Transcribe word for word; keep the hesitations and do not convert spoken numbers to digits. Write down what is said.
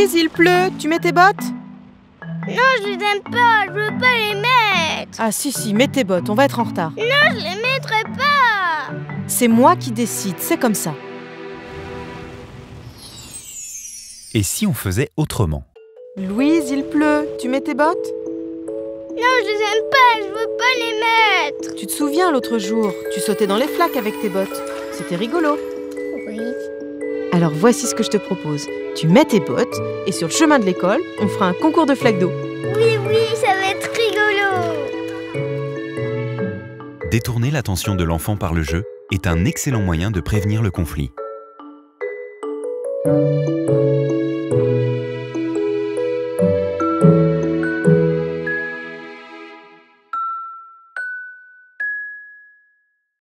Louise, il pleut, tu mets tes bottes? Non, je les aime pas, je veux pas les mettre. Ah si, si, mets tes bottes, on va être en retard. Non, je les mettrai pas. C'est moi qui décide, c'est comme ça. Et si on faisait autrement? Louise, il pleut, tu mets tes bottes? Non, je les aime pas, je veux pas les mettre. Tu te souviens l'autre jour, tu sautais dans les flaques avec tes bottes. C'était rigolo. Oui. Alors voici ce que je te propose. Tu mets tes bottes et sur le chemin de l'école, on fera un concours de flaques d'eau. Oui, oui, ça va être rigolo. Détourner l'attention de l'enfant par le jeu est un excellent moyen de prévenir le conflit.